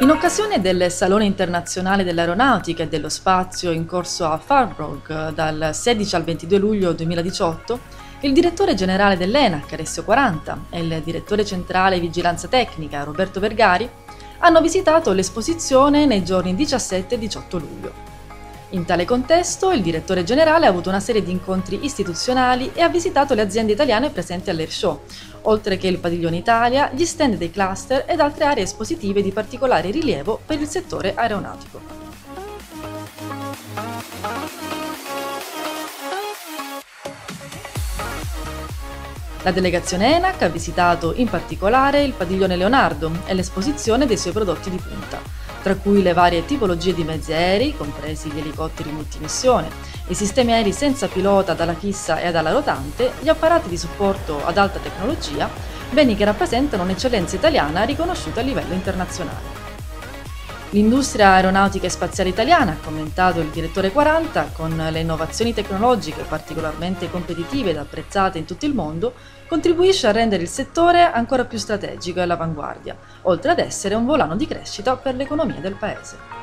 In occasione del Salone internazionale dell'aeronautica e dello spazio in corso a Farnborough dal 16 al 22 luglio 2018, il direttore generale dell'ENAC, Alessio Quaranta, e il direttore centrale vigilanza tecnica, Roberto Vergari, hanno visitato l'esposizione nei giorni 17 e 18 luglio. In tale contesto, il direttore generale ha avuto una serie di incontri istituzionali e ha visitato le aziende italiane presenti all'Airshow, oltre che il Padiglione Italia, gli stand dei cluster ed altre aree espositive di particolare rilievo per il settore aeronautico. La delegazione ENAC ha visitato in particolare il Padiglione Leonardo e l'esposizione dei suoi prodotti di punta, tra cui le varie tipologie di mezzi aerei, compresi gli elicotteri multimissione, i sistemi aerei senza pilota ad ala fissa e ad ala rotante, gli apparati di supporto ad alta tecnologia, beni che rappresentano un'eccellenza italiana riconosciuta a livello internazionale. L'industria aeronautica e spaziale italiana, ha commentato il direttore Quaranta, con le innovazioni tecnologiche particolarmente competitive ed apprezzate in tutto il mondo, contribuisce a rendere il settore ancora più strategico e all'avanguardia, oltre ad essere un volano di crescita per l'economia del Paese.